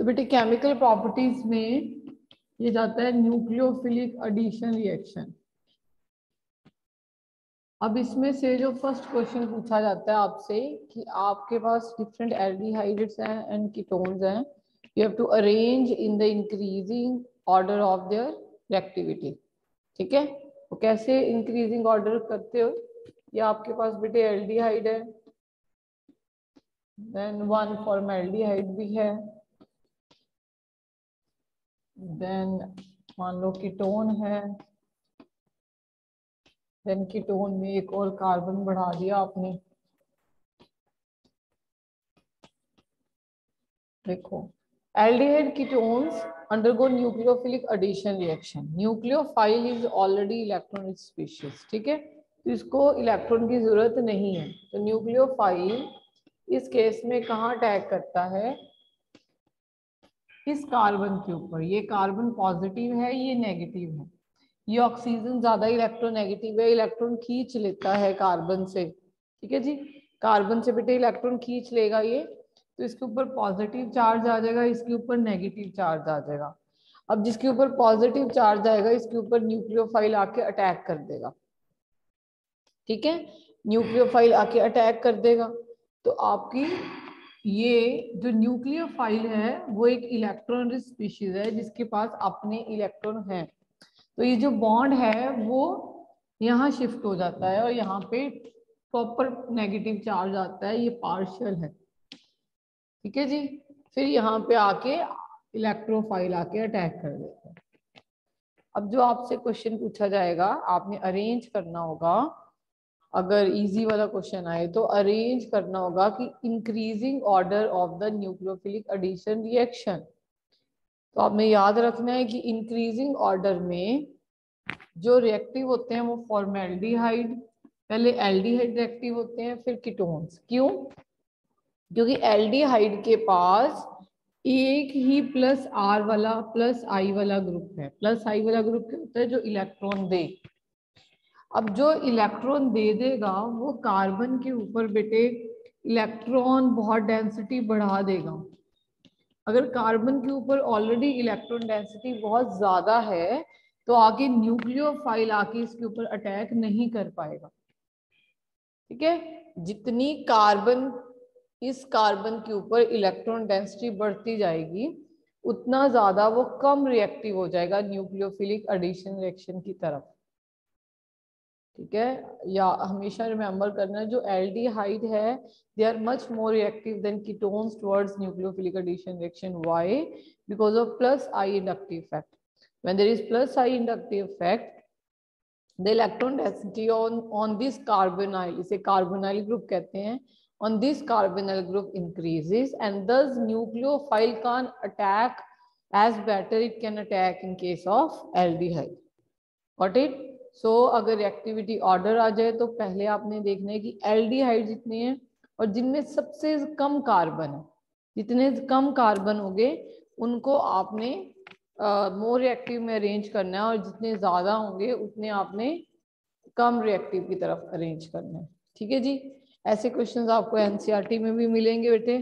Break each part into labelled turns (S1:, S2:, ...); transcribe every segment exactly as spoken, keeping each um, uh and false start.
S1: तो बेटे chemical properties में ये जाता है न्यूक्लियोफिलिक एडिशन रिएक्शन। अब इसमें से जो फर्स्ट क्वेश्चन पूछा जाता है आपसे कि आपके पास डिफरेंट एल्डिहाइड्स हैं एंड कीटोन्स हैं, you have to arrange in the increasing order of their reactivity. ठीक है, तो कैसे इंक्रीजिंग ऑर्डर करते हो? ये आपके पास बेटे एल्डिहाइड है, देन वन फॉर्मल्डिहाइड भी है, देन मान लो कीटोन है, देन कीटोन में एक और कार्बन बढ़ा दिया आपने। देखो, aldehyde ketones undergo nucleophilic addition reaction. Nucleophile is already electron rich species. ठीक है, तो इसको इलेक्ट्रॉन की जरूरत नहीं है। तो न्यूक्लियोफाइल इस केस में कहाँ अटैक करता है? इस कार्बन के ऊपर। ये कार्बन पॉजिटिव है, ये नेगेटिव है। ये ऑक्सीजन ज्यादा इलेक्ट्रोनेगेटिव है, इलेक्ट्रॉन खींच लेता है कार्बन से। ठीक है जी, कार्बन से बेटे इलेक्ट्रॉन खींच लेगा ये, तो इसके ऊपर पॉजिटिव चार्ज आ जाएगा, इसके ऊपर नेगेटिव चार्ज आ जाएगा। अब जिसके ऊपर पॉजिटिव चार्ज आएगा इसके ऊपर न्यूक्लियोफाइल आके अटैक कर देगा। ठीक है, न्यूक्लियोफाइल आके अटैक कर देगा तो आपकी ये जो न्यूक्लियोफाइल है वो एक इलेक्ट्रॉन रिच स्पीशीज है जिसके पास अपने इलेक्ट्रॉन है। तो ये जो बॉन्ड है वो यहाँ शिफ्ट हो जाता है और यहाँ पे प्रॉपर नेगेटिव चार्ज आता है, ये पार्शियल है। ठीक है जी, फिर यहाँ पे आके इलेक्ट्रोफाइल आके अटैक कर देता है। अब जो आपसे क्वेश्चन पूछा जाएगा आपने अरेंज करना होगा, अगर इजी वाला क्वेश्चन आए तो अरेंज करना होगा कि increasing order of the nucleophilic addition reaction. तो आपने याद रखना है कि इंक्रीजिंग ऑर्डर में जो रिएक्टिव होते हैं वो फॉर्मेल्डिहाइड, पहले एल्डिहाइड रिएक्टिव होते हैं, फिर कीटोन्स। क्यों? क्योंकि एल्डिहाइड के पास एक ही प्लस आर वाला प्लस आई वाला ग्रुप है। प्लस आई वाला ग्रुप क्या होता है? जो इलेक्ट्रॉन दे। अब जो इलेक्ट्रॉन दे देगा वो कार्बन के ऊपर बेटे इलेक्ट्रॉन बहुत डेंसिटी बढ़ा देगा। अगर कार्बन के ऊपर ऑलरेडी इलेक्ट्रॉन डेंसिटी बहुत ज्यादा है तो आगे न्यूक्लियोफाइल आके इसके ऊपर अटैक नहीं कर पाएगा। ठीक है, जितनी कार्बन इस कार्बन के ऊपर इलेक्ट्रॉन डेंसिटी बढ़ती जाएगी उतना ज्यादा वो कम रिएक्टिव हो जाएगा न्यूक्लियोफिलिक एडिशन रिएक्शन की तरफ। ठीक है, या हमेशा रिमेम्बर करना है जो एल्डिहाइड है they are much more reactive than ketones towards nucleophilic addition reaction. Why? Because of plus I inductive effect. When there is plus I inductive effect the electron density on on this carbonyl, इसे carbonyl group कहते हैं, on this carbonyl group increases and thus nucleophile can attack as better it can attack in case of aldehyde. Got it? So अगर reactivity order आ जाए तो पहले आपने देखना है कि aldehyde जितने हैं और जिनमें सबसे कम कार्बन है, जितने कम कार्बन होंगे उनको आपने मोर रिएक्टिव में अरेंज करना है और जितने ज्यादा होंगे उतने आपने कम रिएक्टिव की तरफ अरेंज करना है। ठीक है जी, ऐसे क्वेश्चंस आपको एनसीईआरटी में भी मिलेंगे बेटे।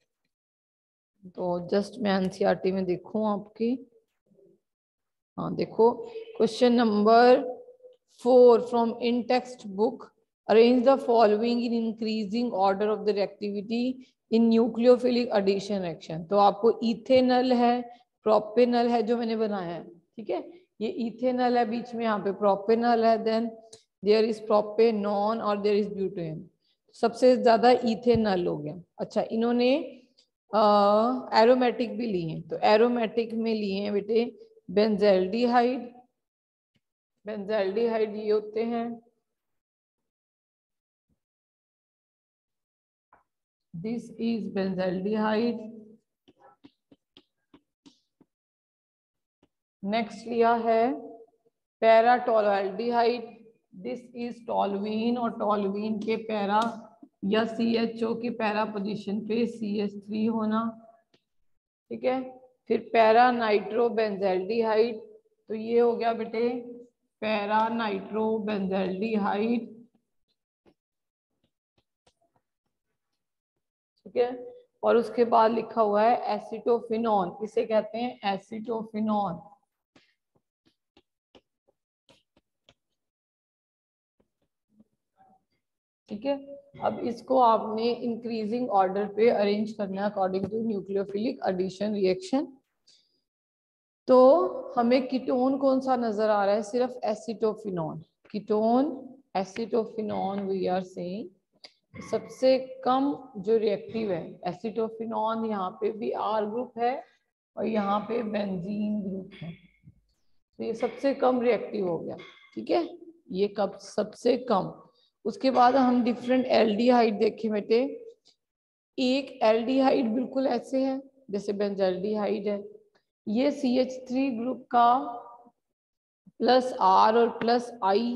S1: तो जस्ट मैं एनसीईआरटी में देखूं आपकी, हाँ देखो question number four from in textbook, arrange the following in increasing order of the reactivity in nucleophilic addition reaction. तो आपको इथेनल है, प्रोपेनल है जो मैंने बनाया है। ठीक है, ये इथेनल है, बीच में यहाँ पे प्रोपेनल है, देन देयर इज प्रोपेनॉन और देयर इज ब्यूटेन। सबसे ज्यादा इथेनल हो गया। अच्छा, इन्होंने एरोमेटिक भी लिए हैं, तो एरोमेटिक में लिए हैं बेटे बेंजल्डिहाइड। बेंजल्डिहाइड ये होते हैं, दिस इज बेंजल्डिहाइड। नेक्स्ट लिया है पैराटोल्वेल्डिहाइड, दिस इज टोल्यूइन और टोल्यूइन के पैरा या सी एच ओ की पैरा पोजीशन पे सी एच थ्री होना। ठीक है, फिर पैरा नाइट्रो बेंजल्डिहाइड, तो ये हो गया बेटे पैरा नाइट्रो बेंजल्डिहाइड। ठीक है, और उसके बाद लिखा हुआ है एसिटोफिनॉन, इसे कहते हैं एसिटोफिनॉन। ठीक है, अब इसको आपने इंक्रीजिंग ऑर्डर पे अरेंज करना है according to nucleophilic addition reaction. तो हमें कीटोन कौन सा नजर आ रहा है? सिर्फ acetophenone. Ketone acetophenone we are saying सबसे कम जो रिएक्टिव है एसिटोफिनॉन, यहाँ पे भी आर ग्रुप है और यहाँ पे बेंजीन ग्रुप है, तो ये सबसे कम रिएक्टिव हो गया। ठीक है, ये कब सबसे कम। उसके बाद हम डिफरेंट एल्डिहाइड देखें बेटे। एक एल्डिहाइड बिल्कुल ऐसे है जैसे बेंजल्डिहाइड है, ये सी एच थ्री ग्रुप का प्लस आर और प्लस आई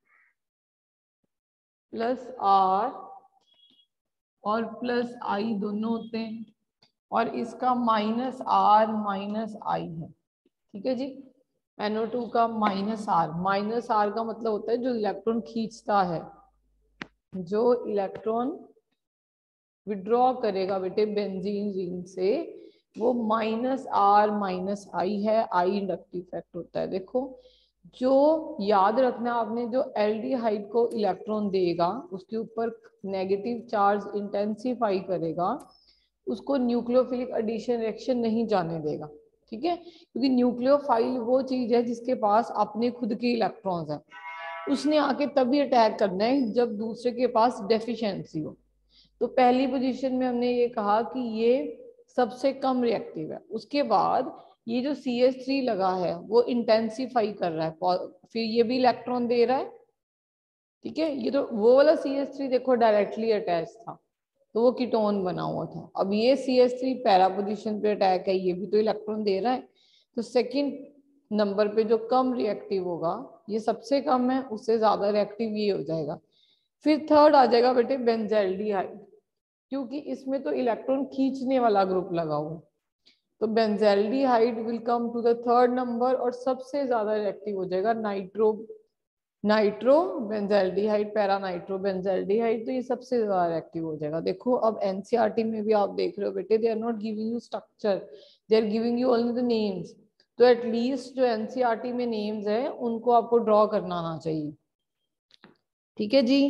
S1: प्लस आर और प्लस आई दोनों होते हैं, और इसका माइनस आर माइनस आई है। ठीक है जी, एन ओ टू का माइनस आर, माइनस आर का मतलब होता है जो इलेक्ट्रॉन खींचता है, जो इलेक्ट्रॉन विड्रॉ करेगा बेटे बेंजीन रिंग से, वो माइनस आर माइनस आई है। आई इंडक्टिव इफेक्ट होता है। देखो, जो याद रखना आपने, जो एल्डिहाइड को इलेक्ट्रॉन देगा उसके ऊपर नेगेटिव चार्ज इंटेंसिफाई करेगा, उसको न्यूक्लियोफिलिक एडिशन रिएक्शन नहीं जाने देगा। ठीक है, क्योंकि न्यूक्लियोफाइल वो चीज है जिसके पास अपने खुद के इलेक्ट्रॉन्स हैं, उसने आके तभी अटैक करना है जब दूसरे के पास डेफिशिएंसी हो। तो पहली पोजीशन में हमने ये कहा कि ये सबसे कम रिएक्टिव है। उसके बाद ये जो सी एच थ्री लगा है वो इंटेंसिफाई कर रहा है, फिर ये भी इलेक्ट्रॉन दे रहा है। ठीक है, ये तो वो वाला सी एच थ्री देखो डायरेक्टली अटैच था तो वो कीटोन बना हुआ था। अब ये C H three para position पे अटैक है, ये भी तो इलेक्ट्रॉन दे रहा है, तो सेकेंड नंबर पे जो कम रिएक्टिव होगा, ये सबसे कम है, उससे ज्यादा रिएक्टिव ये हो जाएगा। फिर थर्ड आ जाएगा बेटे बेंजल्डिहाइड, क्योंकि इसमें तो इलेक्ट्रॉन खींचने वाला ग्रुप लगा हुआ, तो benzaldehyde will come to the third number और सबसे ज्यादा रिएक्टिव हो जाएगा nitro nitro benzaldehyde, para nitro benzaldehyde, तो ये सबसे ज्यादा रिएक्टिव हो जाएगा। देखो अब एनसीईआरटी में भी आप देख रहे हो बेटे, they are not giving you structure, they are giving you only the names. तो एटलीस्ट जो एनसीईआरटी में नेम्स है उनको आपको ड्रॉ करना आना चाहिए। ठीक है जी,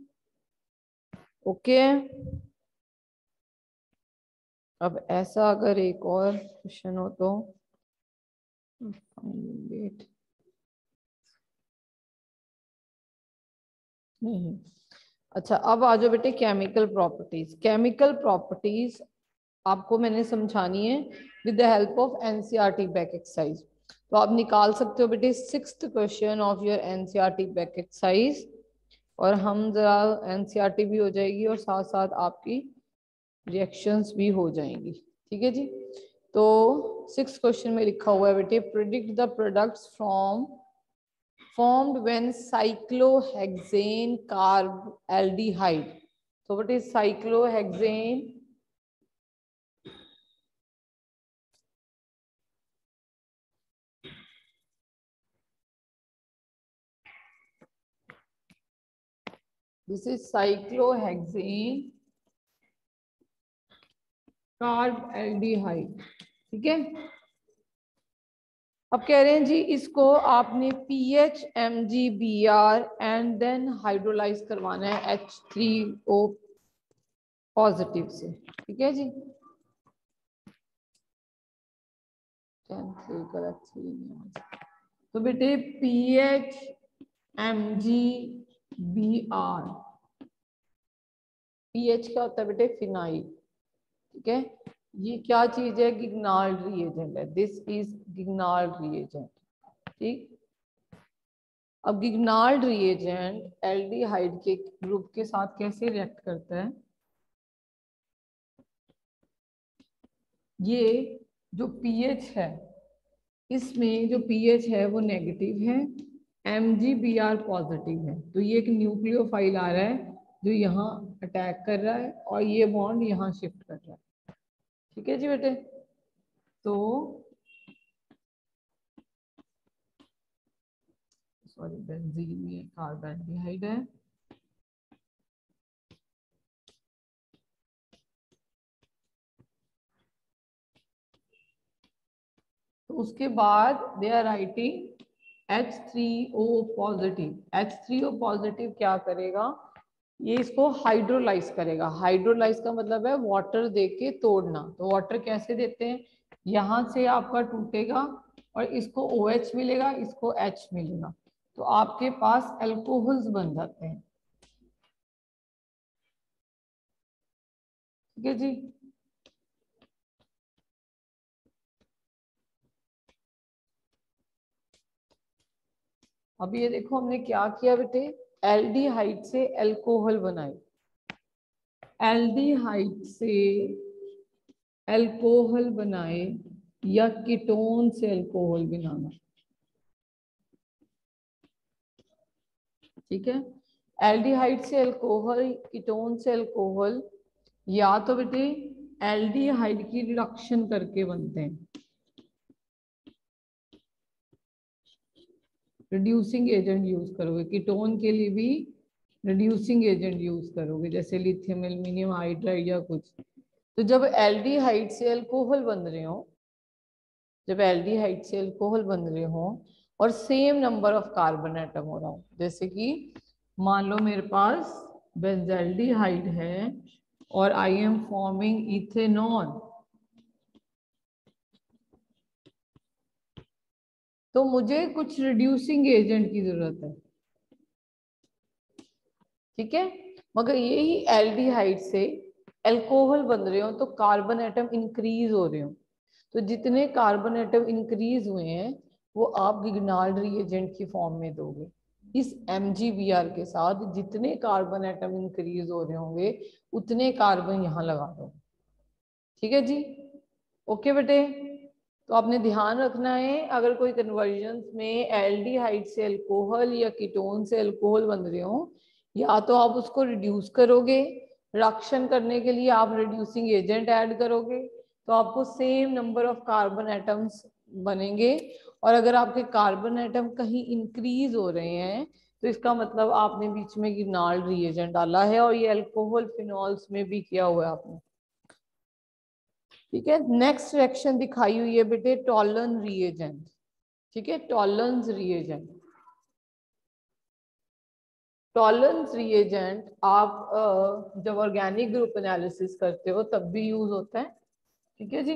S1: ओके। अब ऐसा अगर एक और क्वेश्चन हो तो वेट नहीं। अच्छा, अब आ जाओ बेटे केमिकल प्रॉपर्टीज। केमिकल प्रॉपर्टीज आपको मैंने समझानी है with the help of NCERT back exercise. तो आप निकाल सकते हो बेटे sixth question of your NCERT back exercise, और हम जरा एनसीईआरटी भी हो जाएगी और साथ साथ आपकी रिएक्शंस भी हो जाएंगी। ठीक है जी, तो सिक्स क्वेश्चन में लिखा हुआ है बेटे, predict the products from formed when cyclohexane carbaldehyde. So what is cyclohexane? This is cyclohexane carbaldehyde. ठीक है, अब कह रहे हैं जी इसको आपने P H M G B R and then hydrolyse करवाना है एच थ्री ओ पॉजिटिव से। ठीक है जी, तो बेटे P H M G B R, Ph क्या होता है बेटे? फिनाइल। ठीक है, ये क्या चीज है? गिग्नार्ड रिएजेंट है, दिस इज गिग्नार्ड रिएजेंट। ठीक, अब गिग्नार्ड रिएजेंट एल्डिहाइड के ग्रुप के साथ कैसे रिएक्ट करता है? ये जो पीएच है, इसमें जो पीएच है वो नेगेटिव है, M G B R positive है, तो ये एक न्यूक्लियोफाइल आ रहा है जो यहाँ अटैक कर रहा है और ये बॉन्ड यहाँ शिफ्ट कर रहा है। ठीक है जी बेटे, तो सॉरी बेंजीन में कार्बोहाइड्रेट है, तो उसके बाद they are writing H three O positive. H three O positive क्या करेगा, ये इसको हाइड्रोलाइज करेगा। हाइड्रोलाइज का मतलब है वाटर दे के तोड़ना। तो वाटर कैसे देते हैं, यहाँ से आपका टूटेगा और इसको OH मिलेगा, इसको H मिलेगा, तो आपके पास अल्कोहल्स बन जाते हैं। ठीक है जी। अब ये देखो हमने क्या किया बेटे, एल्डिहाइड से अल्कोहल बनाए। एल्डिहाइड से अल्कोहल बनाए या कीटोन से अल्कोहल बनाना। ठीक है, एल्डिहाइड से अल्कोहल, कीटोन से अल्कोहल, या तो बेटे एल्डिहाइड की रिडक्शन करके बनते हैं। रिड्यूसिंग एजेंट यूज करोगे, कीटोन के लिए भी रिड्यूसिंग एजेंट यूज करोगे, जैसे लिथियम एल्यूमिनियम हाइड्राइड या कुछ। तो जब एल्डिहाइड से अल्कोहल बन रहे हो, जब एल्डिहाइड से अल्कोहल बन रहे हो और same number of carbon atom हो रहा हो, जैसे कि मान लो मेरे पास बेंजल्डिहाइड है और आई एम फॉर्मिंग इथेनॉल, तो मुझे कुछ रिड्यूसिंग एजेंट की जरूरत है। ठीक है, मगर यही एल्डिहाइड से अल्कोहल बन रहे हो तो कार्बन एटम इंक्रीज हो रहे हो, तो जितने कार्बन एटम इंक्रीज हुए हैं वो आप गिग्नार्ड रिएजेंट की फॉर्म में दोगे। इस एम जी बी आर के साथ जितने कार्बन एटम इंक्रीज हो रहे होंगे उतने कार्बन यहाँ लगा दो। ठीक है जी, ओके बेटे। तो आपने ध्यान रखना है, अगर कोई कन्वर्जन में एल्डिहाइड से अल्कोहल या कीटोन से अल्कोहल बन रहे हो, या तो आप उसको रिड्यूस करोगे, रिडक्शन करने के लिए आप रिड्यूसिंग एजेंट ऐड करोगे, तो आपको same number of carbon atoms बनेंगे। और अगर आपके कार्बन एटम कहीं इंक्रीज हो रहे हैं तो इसका मतलब आपने बीच में गिनाल्ड रिएजेंट डाला है, और ये अल्कोहल फिनॉल्स में भी किया हुआ है आपने। ठीक है, नेक्स्ट रिएक्शन दिखाई हुई है बेटे टॉलन रिएजेंट। ठीक है, टॉलन्स रिएजेंट। टॉलन्स रिएजेंट आप uh, जब ऑर्गेनिक ग्रुप एनालिसिस करते हो तब भी यूज होता है। ठीक है जी,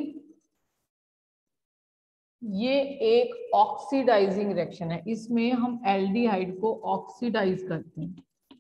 S1: ये एक ऑक्सीडाइजिंग रिएक्शन है, इसमें हम एल्डिहाइड को ऑक्सीडाइज करते हैं।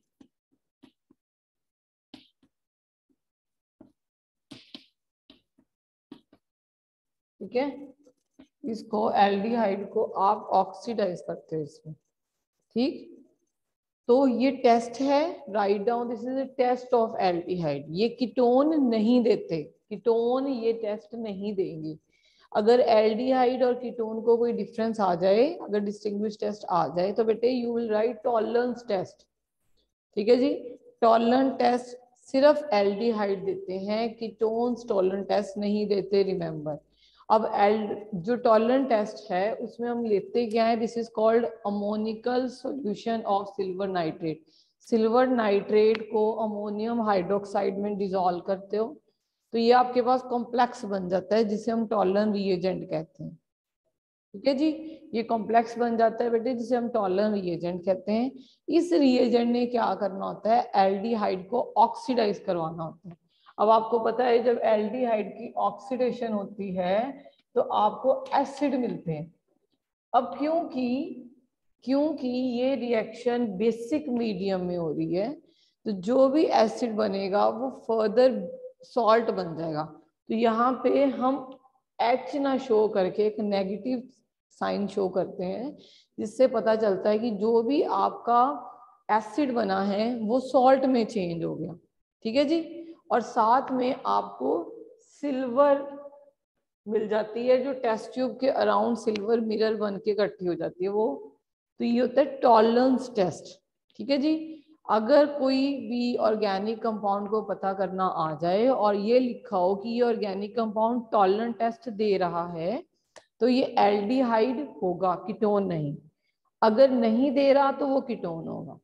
S1: ठीक है, इसको एल्डिहाइड को आप ऑक्सीडाइज करते हो इसमें। ठीक, तो ये टेस्ट है, write down this is a test of aldehyde. ये कीटोन नहीं देते, कीटोन ये टेस्ट नहीं देंगे। अगर एल्डिहाइड और कीटोन को कोई डिफरेंस आ जाए, अगर डिस्टिंग्विश टेस्ट आ जाए, तो बेटे you will write tolerance test. ठीक है जी, टॉलरेंस टेस्ट सिर्फ एल्डिहाइड देते हैं, कीटोन्स टॉलरेंस टेस्ट नहीं देते, रिमेंबर। अब एल जो टॉलरेंस टेस्ट है उसमें हम लेते क्या है, this is called ammoniacal solution of silver nitrate. Silver nitrate को अमोनियम हाइड्रोक्साइड में डिसॉल्व करते हो तो ये आपके पास कॉम्प्लेक्स बन जाता है जिसे हम टॉलरेंस रिएजेंट कहते हैं। ठीक है जी, ये कॉम्प्लेक्स बन जाता है बेटे जिसे हम टॉलरेंस रिएजेंट कहते हैं। इस रिएजेंट ने क्या करना होता है, एल्डिहाइड को ऑक्सीडाइज करवाना होता है। अब आपको पता है जब एल्डिहाइड की ऑक्सीडेशन होती है तो आपको एसिड मिलते हैं। अब क्योंकि क्योंकि ये रिएक्शन बेसिक मीडियम में हो रही है तो जो भी एसिड बनेगा वो फर्दर सॉल्ट बन जाएगा। तो यहाँ पे हम एच ना शो करके एक नेगेटिव साइन शो करते हैं, जिससे पता चलता है कि जो भी आपका एसिड बना है वो सॉल्ट में चेंज हो गया। ठीक है जी, और साथ में आपको सिल्वर मिल जाती है, जो टेस्ट ट्यूब के अराउंड सिल्वर मिरर बन के इकट्ठी हो जाती है वो। तो ये होता है टॉलरेंस टेस्ट। ठीक है जी, अगर कोई भी ऑर्गेनिक कंपाउंड को पता करना आ जाए और ये लिखा हो कि ये ऑर्गेनिक कंपाउंड टॉलरेंस टेस्ट दे रहा है तो ये एल्डिहाइड होगा, कीटोन नहीं। अगर नहीं दे रहा तो वो कीटोन होगा।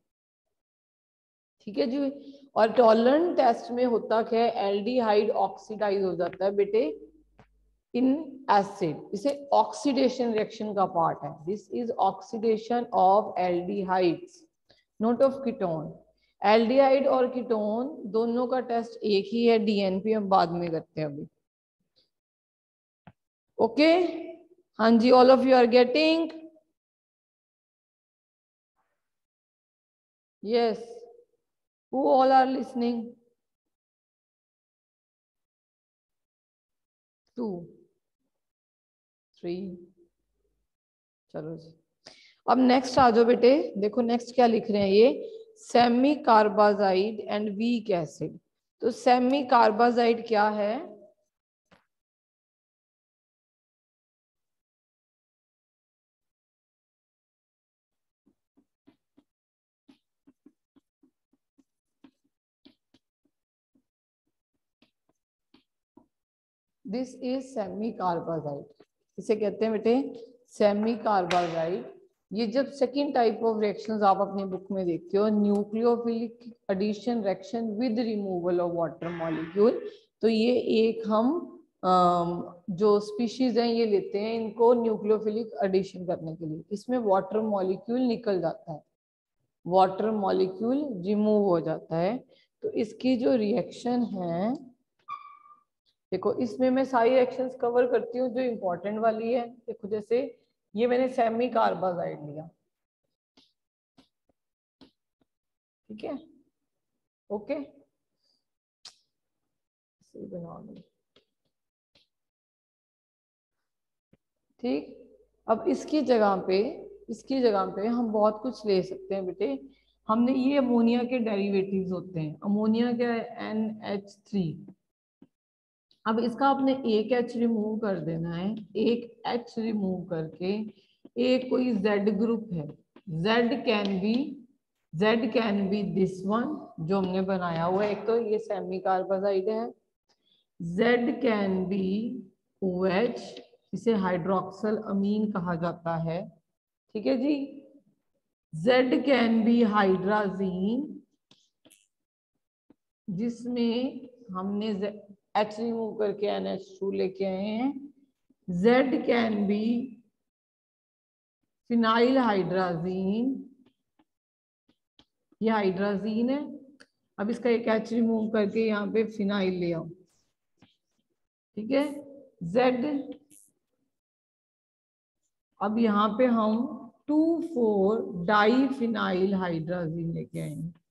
S1: ठीक है जी, और टॉलरेंस टेस्ट में होता क्या है, एल्डिहाइड ऑक्सीडाइज हो जाता है बेटे इन एसिड, इसे ऑक्सीडेशन रिएक्शन का पार्ट है। This is oxidation of aldehydes, not of ketone. Aldehyde और कीटोन दोनों का टेस्ट एक ही है, डीएनपी हम बाद में करते हैं अभी। ओके, हाँ जी, all of you are getting? Yes, who all are listening? Two three, चलो जी। अब नेक्स्ट आ जाओ बेटे, देखो नेक्स्ट क्या लिख रहे हैं ये, semicarbazide and weak acid. तो सेमी कार्बाजाइड क्या है? दिस इज सेमी कार्बाजाइड, इसे कहते हैं बेटे सेमी कार्बाजाइड। ये जब सेकेंड टाइप ऑफ रिएक्शंस आप अपनी बुक में देखते हो, nucleophilic addition reaction with removal of water molecule, तो ये एक हम जो स्पीशीज हैं ये लेते हैं इनको न्यूक्लियोफिलिक एडिशन करने के लिए। इसमें वाटर मॉलिक्यूल निकल जाता है, वाटर मॉलिक्यूल रिमूव हो जाता है। तो इसकी जो रिएक्शन है, देखो इसमें मैं सारी रिएक्शंस कवर करती हूँ जो इम्पोर्टेंट वाली है। देखो जैसे ये मैंने सेमी कार्बाजाइड लिया, ठीक है, ओके, सही बना लो, ठीक। अब इसकी जगह पे, इसकी जगह पे हम बहुत कुछ ले सकते हैं बेटे। हमने ये अमोनिया के डेरिवेटिव्स होते हैं, अमोनिया क्या है, एन एच थ्री। अब इसका आपने एक एच रिमूव कर देना है, एक एच रिमूव करके एक कोई जेड ग्रुप है, Z can be, Z can be this one जो हमने बनाया हुआ है, एक तो ये सेमी कार्बाजाइड है, Z can be O H, इसे हाइड्रोक्सल अमीन कहा जाता है, ठीक है जी। जेड कैन बी हाइड्राजीन, जिसमें हमने एच रिमूव करके एन एच टू लेके आए हैं। Z can be phenyl hydrazine, ये हाइड्राजीन है। अब इसका एक एच रिमूव करके यहाँ पे फिनाइल ले आओ, ठीक है, जेड। अब यहाँ पे हम two four di phenyl hydrazine लेके आए हैं।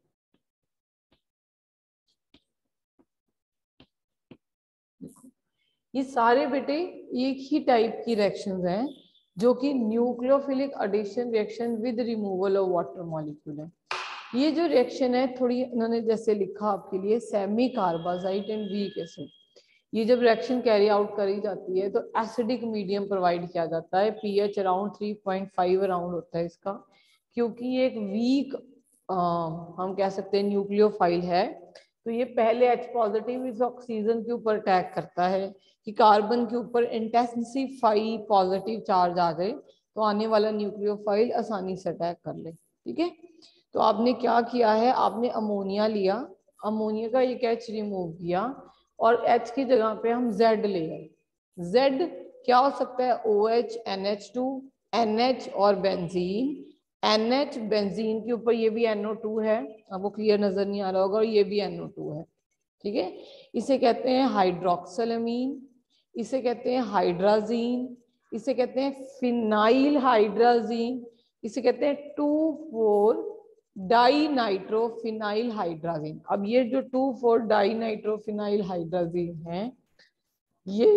S1: ये सारे बेटे एक ही टाइप की रिएक्शंस हैं जो कि nucleophilic addition reaction with removal of water molecule है। ये जो रिएक्शन है थोड़ी इन्होंने जैसे लिखा आपके लिए, semicarbazide and weak acid, ये जब रिएक्शन कैरी आउट करी जाती है तो एसिडिक मीडियम प्रोवाइड किया जाता है, pH around three point five around होता है इसका, क्योंकि ये एक वीक हम कह सकते हैं न्यूक्लियोफाइल है। तो ये पहले H पॉजिटिव इस ऑक्सीजन के ऊपर अटैक करता है कि कार्बन के ऊपर इंटेंसिफाई पॉजिटिव चार्ज आ जाए तो आने वाला न्यूक्लियोफाइल आसानी से अटैक कर ले, ठीक है। तो आपने क्या किया है, आपने अमोनिया लिया, अमोनिया का एक H रिमूव किया और H की जगह पे हम Z ले आए। Z क्या हो सकता है, OH, N H two, N H और बेंजीन। एन एच बेंजीन के ऊपर ये भी एन ओ टू है, आपको क्लियर नजर नहीं आ रहा होगा, और ये भी एन ओ टू है, ठीक है। इसे कहते हैं हाइड्रोक्सल अमीन, इसे कहते हैं हाइड्राजीन, इसे कहते हैं फिनाइल हाइड्राजीन, इसे कहते हैं two four di nitrophenyl hydrazine. अब ये जो two four di nitrophenyl hydrazine है, ये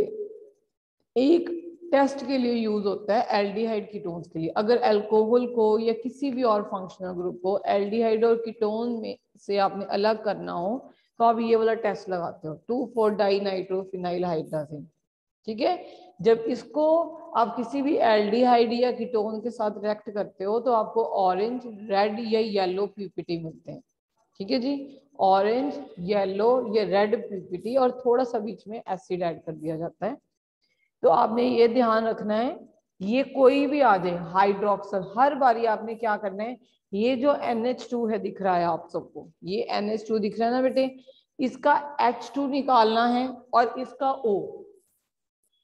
S1: एक टेस्ट के लिए यूज होता है एल्डिहाइड कीटोन्स के लिए। अगर अल्कोहल को या किसी भी और फंक्शनल ग्रुप को एल्डिहाइड और कीटोन में से आपने अलग करना हो तो आप ये वाला टेस्ट लगाते हो, two four di nitrophenyl hydrazine, ठीक है। जब इसको आप किसी भी एल्डिहाइड या कीटोन के साथ रिएक्ट करते हो तो आपको ऑरेंज, रेड या येलो पीपीटी मिलते हैं, ठीक है जी। ऑरेंज, येलो या रेड पीपीटी, और थोड़ा सा बीच में एसिड ऐड कर दिया जाता है। तो आपने ये ध्यान रखना है, ये कोई भी आ जाए हाइड्रोक्सल, हर बारी आपने क्या करना है, ये जो एन एच टू है दिख रहा है आप सबको, ये एन एच टू दिख रहा है ना बेटे, इसका एच टू निकालना है और इसका O,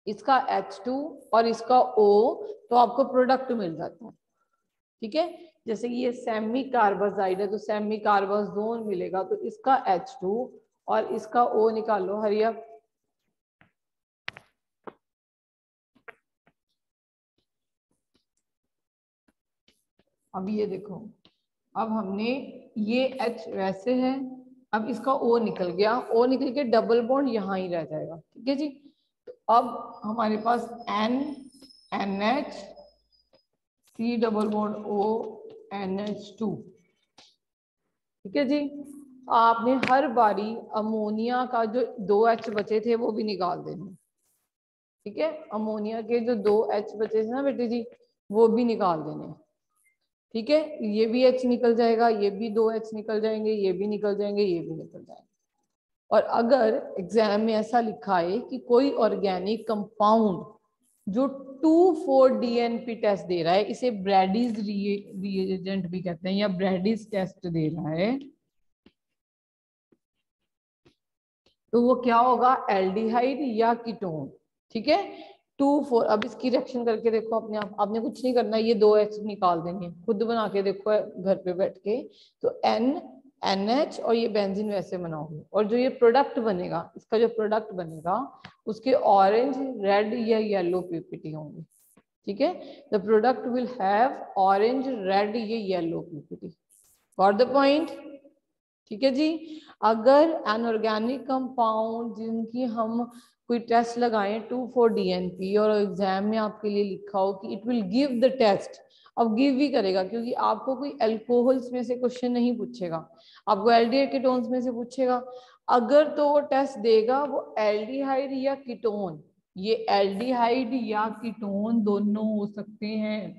S1: इसका एच टू और इसका O, तो आपको प्रोडक्ट मिल जाता है। ठीक है, जैसे कि ये सेमी कार्बाजाइड है तो सेमी कार्बाजोन मिलेगा, तो इसका एच टू और इसका O निकालो हरिया। अब ये देखो, अब हमने ये H वैसे है, अब इसका O निकल गया, O निकल के डबल बॉन्ड यहाँ ही रह जाएगा। ठीक है जी, तो अब हमारे पास N N H C double bond O N H two. ठीक है जी, आपने हर बारी अमोनिया का जो दो एच बचे थे वो भी निकाल देने। ठीक है, अमोनिया के जो दो एच बचे थे ना बेटे जी, वो भी निकाल देने। ठीक है, ये भी एच निकल जाएगा, ये भी दो एच निकल जाएंगे, ये भी निकल जाएंगे, ये भी निकल जाएंगे। और अगर एग्जाम में ऐसा लिखा है कि कोई ऑर्गेनिक कंपाउंड जो टू फोर डीएनपी टेस्ट दे रहा है, इसे ब्रैडीज रिएजेंट भी कहते हैं या ब्रैडीज टेस्ट दे रहा है, तो वो क्या होगा, एल्डिहाइड या कीटोन। ठीक है, टू फोर, अब इसकी रिएक्शन करके देखो अपने आप, आपने कुछ नहीं करना, ये दो एच निकाल देंगे, खुद बना के देखो घर पे बैठ के। तो एन एन एच और ये बेंजीन वैसे बनाओगे, और जो ये प्रोडक्ट बनेगा, इसका जो प्रोडक्ट बनेगा उसके ऑरेंज, रेड या येलो पीपीटी होंगे। ठीक है, the product will have orange, red या yellow PPT. Got the point? ठीक है जी, अगर अनऑर्गेनिक कंपाउंड जिनकी हम कोई टेस्ट लगाएं टू फोर डीएनपी और एग्जाम में आपके लिए लिखा हो कि it will give the test, अब गिव भी करेगा क्योंकि आपको कोई अल्कोहल्स में से क्वेश्चन नहीं पूछेगा, आपको एल्डिहाइड कीटोन्स में से पूछेगा। अगर तो वो टेस्ट देगा वो एल्डिहाइड या कीटोन, ये एल्डिहाइड या कीटोन दोनों हो सकते हैं।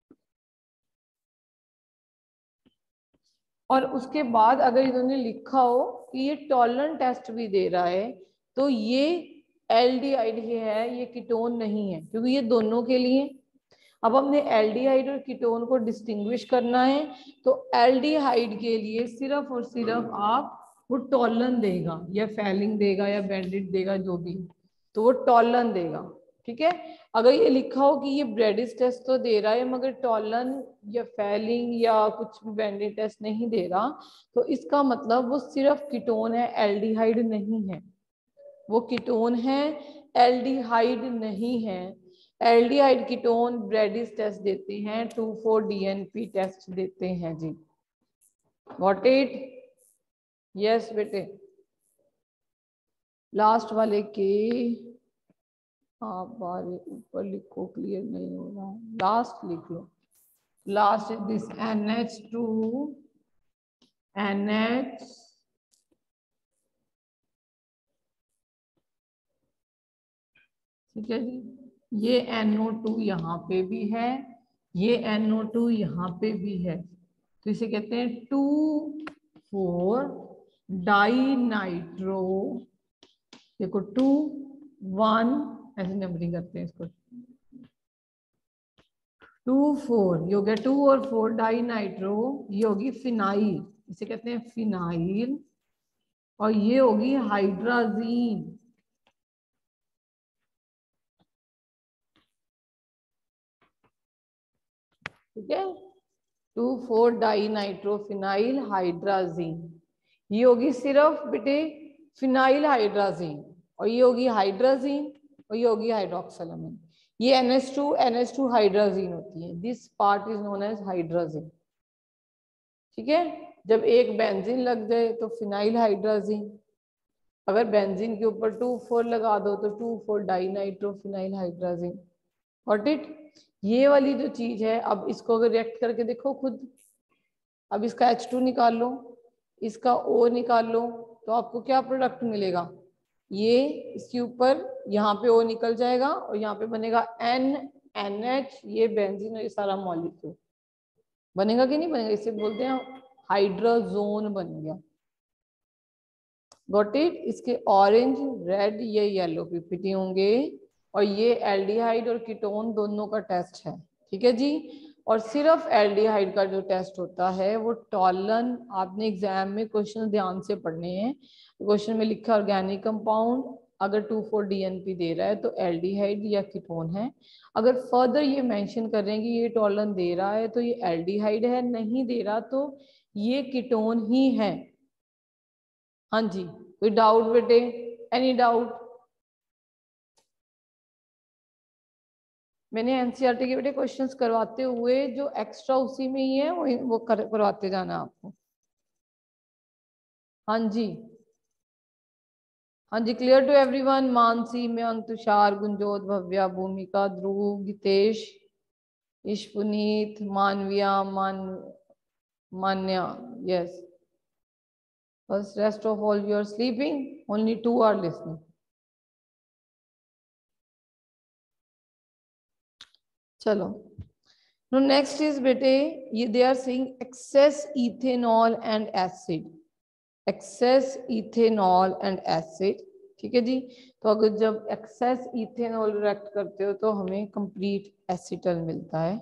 S1: और उसके बाद अगर इन्होंने लिखा हो कि ये टॉलरेंट टेस्ट भी दे रहा है, तो ये एल्डिहाइड ही है, ये कीटोन नहीं है, क्योंकि ये दोनों के लिए। अब हमने एल्डिहाइड और कीटोन को डिस्टिंग्विश करना है, तो एल्डिहाइड के लिए सिर्फ और सिर्फ आप वो टॉलन देगा या फैलिंग देगा या बैंडिट देगा, जो भी, तो वो टॉलन देगा। ठीक है, अगर ये लिखा हो कि ये ब्रेडिस टेस्ट तो दे रहा है मगर टॉलन या फैलिंग या कुछ भी बैंडिट टेस्ट नहीं दे रहा, तो इसका मतलब वो सिर्फ कीटोन है, एल्डिहाइड नहीं है। वो कीटोन है, एल्डिहाइड नहीं है। एल्डिहाइड कीटोन ब्रेडिस टेस्ट देते हैं, टू फोर डीएनपी टेस्ट देते हैं जी। Got it? यस बेटे, लास्ट वाले के आप बार ऊपर लिखो, क्लियर नहीं हो रहा, लास्ट लिख लो। Last is this N H two N H ठीक है जी, ये एन ओ टू यहाँ पे भी है, ये एन ओ टू यहाँ पे भी है, तो इसे कहते हैं टू फोर डाई नाइट्रो। देखो टू वन ऐसे नंबरिंग करते हैं इसको, टू फोर, ये हो गया टू और फोर डाई नाइट्रो, ये होगी फिनाइल, इसे कहते हैं फिनाइल, और ये होगी हाइड्राजीन। ठीक है, two four di nitrophenyl hydrazine, ये होगी सिर्फ बेटे फिनाइल हाइड्राजीन, और ये होगी हाइड्राजीन, और ये होगी हाइड्रोक्सिलामीन। ये N H two N H two hydrazine होती है, this part is known as hydrazine. ठीक है, जब एक बेंजीन लग जाए तो फिनाइल हाइड्राजीन, अगर बेंजीन के ऊपर टू फोर लगा दो तो two four di nitrophenyl hydrazine. Got it? ये वाली जो चीज है, अब इसको अगर रिएक्ट करके देखो खुद, अब इसका एच टू निकाल लो, इसका O निकाल लो, तो आपको क्या प्रोडक्ट मिलेगा, ये इसके ऊपर यहाँ पे O निकल जाएगा और यहाँ पे बनेगा N एन एच, ये बेंजीन और ये सारा मॉलिक्यूल बनेगा कि नहीं बनेगा, इसे बोलते हैं हाइड्रोजोन बन गया। Got it? इसके ऑरेंज, रेड या येलो पीपीटी होंगे, और ये एल्डिहाइड और कीटोन दोनों का टेस्ट है। ठीक है जी, और सिर्फ एल्डिहाइड का जो टेस्ट होता है वो टॉलन, आपने एग्जाम में क्वेश्चन ध्यान से पढ़ने हैं। क्वेश्चन में लिखा ऑर्गेनिक कंपाउंड अगर two four D N P दे रहा है तो एल्डिहाइड या कीटोन है। अगर फर्दर ये मेंशन कर रहे हैं कि ये टोलन दे रहा है तो ये एल्डिहाइड है, नहीं दे रहा तो ये कीटोन ही है। हाँ जी, कोई डाउट बेटे? Any doubt? मैंने एनसीईआरटी के बेटे क्वेश्चंस करवाते हुए जो एक्स्ट्रा उसी में ही है वो वो कर, करवाते जाना आपको। हाँ जी, हाँ जी, clear to everyone? Mansi, Mayank, Tushar, Gunjot, Bhavya, Bhumika, Dhruv, Gitesh, Ishpuneet, Manviya, Maan Manya, yes. बस rest of all you are sleeping, only two are listening. चलो, नो नेक्स्ट इज बेटे, ये they are saying excess ethanol and acid, excess ethanol and acid, ठीक है जी। तो अगर जब एक्सेस इथेनॉल रिएक्ट करते हो तो हमें कंप्लीट एसिटल मिलता है।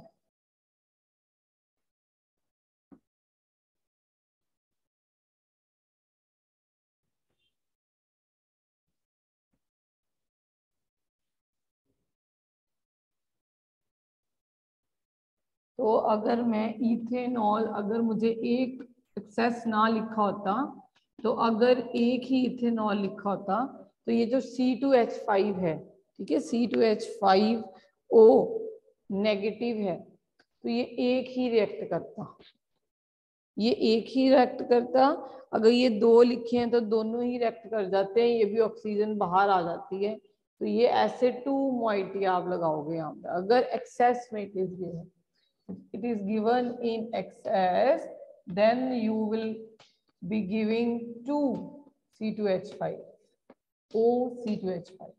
S1: तो अगर मैं इथेनॉल, अगर मुझे एक एक्सेस ना लिखा होता, तो अगर एक ही इथेनॉल लिखा होता तो ये जो सी टू एच फाइव है, ठीक है, C two H five O negative है, तो ये एक ही रिएक्ट करता, ये एक ही रिएक्ट करता। अगर ये दो लिखे हैं तो दोनों ही रिएक्ट कर जाते हैं, ये भी ऑक्सीजन बाहर आ जाती है। तो ये ऐसे टू मोइटी आप लगाओगे यहाँ पे, अगर एक्सेस में it is given, it is given in excess, then you will be giving two C two H five, O C two H five.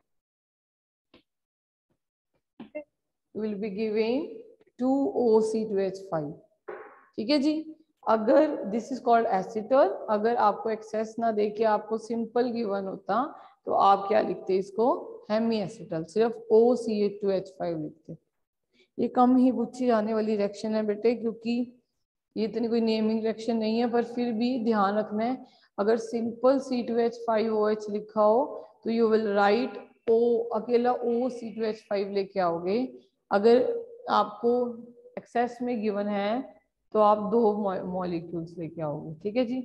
S1: Okay? You will be giving two O C two H five. ठीक है जी। अगर this is called acetal, अगर आपको access ना दे के आपको simple given होता तो आप क्या लिखते इसको? हेमी एसिटल, सिर्फ O C two H five लिखते। ये कम ही पूछी जाने वाली रिएक्शन है बेटे, क्योंकि ये इतनी कोई नेमिंग रिएक्शन नहीं है, पर फिर भी ध्यान रखना है, अगर simple C two H five O H लिखा हो तो यू विल राइट ओ, अकेला O C two H five लेके आओगे। अगर आपको एक्सेस में गिवन है तो आप दो मॉलिक्यूल्स लेके आओगे, ठीक है जी।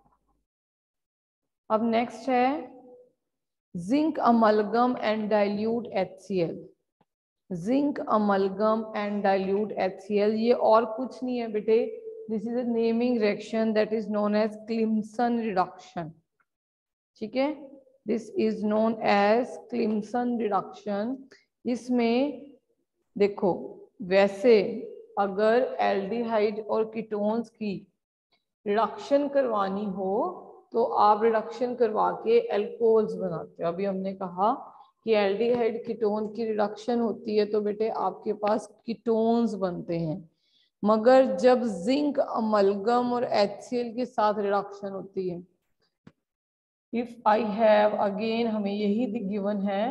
S1: अब नेक्स्ट है zinc amalgam and dilute H C L, zinc amalgam and dilute H C L, ये और कुछ नहीं है बेटे, this is a naming reaction that is known as Clemson reduction, ठीक है, this is known as Clemson reduction. इसमें देखो, वैसे अगर एल्डिहाइड और कीटोन्स की रिडक्शन करवानी हो तो आप रिडक्शन करवा के एल्कोहल्स बनाते हो। अभी हमने कहा कि एल्डिहाइड कीटोन की रिडक्शन होती है तो बेटे आपके पास कीटोन्स बनते हैं, मगर जब जिंक अमलगम और एच सी एल के साथ रिडक्शन होती है, इफ आई हैव, अगेन हमें यही गिवन है,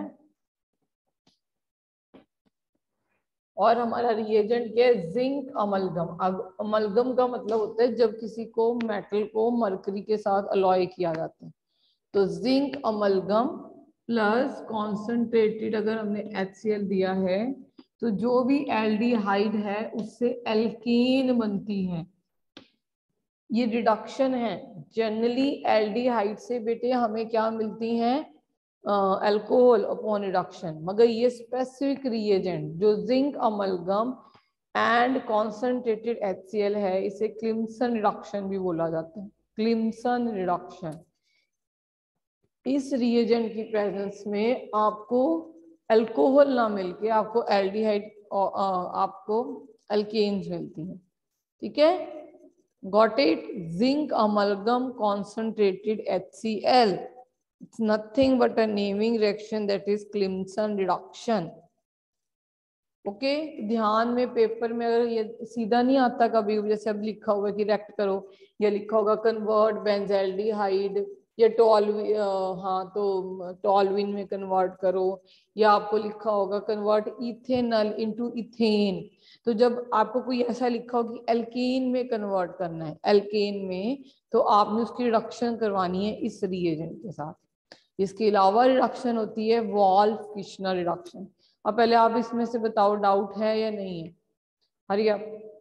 S1: और हमारा रिएजेंट क्या है? Zinc amalgam. अमलगम का मतलब होता है जब किसी को मेटल को मरकरी के साथ अलॉय किया जाता है, तो जिंक अमलगम प्लस कॉन्सेंट्रेटेड, अगर हमने एच सी एल दिया है तो जो भी एल्डिहाइड है उससे एल्कीन बनती है, ये रिडक्शन है। जनरली एल्डिहाइड से बेटे हमें क्या मिलती हैं? अल्कोहल अपॉन रिडक्शन, मगर ये स्पेसिफिक रिएजेंट जो zinc amalgam and concentrated H C L है, इसे क्लिम्सन रिडक्शन भी बोला जाता है, क्लिम्सन रिडक्शन। इस रिएजेंट की प्रेजेंस में आपको अल्कोहल ना मिलके आपको एल्डिहाइड आपको अल्केन्स मिलती हैं, ठीक है, got it? Zinc amalgam concentrated H C L, it's nothing but a naming reaction that is Clemson reduction. Okay okay? ध्यान में पेपर में अगर ये सीधा नहीं आता कभी, जैसे अब लिखा हुआ है कि रिएक्ट करो, या लिखा होगा कन्वर्ट बेंजाल्डिहाइड या टॉलविन, हाँ तो टॉलविन में कन्वर्ट करो, या आपको लिखा होगा कन्वर्ट इथेनॉल इनटू इथेन, तो जब आपको कोई ऐसा लिखा हो कि एल्केन में कन्वर्ट करना है, एल्केन में, तो आपने उसकी रिडक्शन करवानी है इस रिएजेंट के साथ। इसके अलावा रिडक्शन होती है वॉल्फ किश्नर रिडक्शन। अब पहले आप इसमें से बताओ डाउट है या नहीं है? हरी आप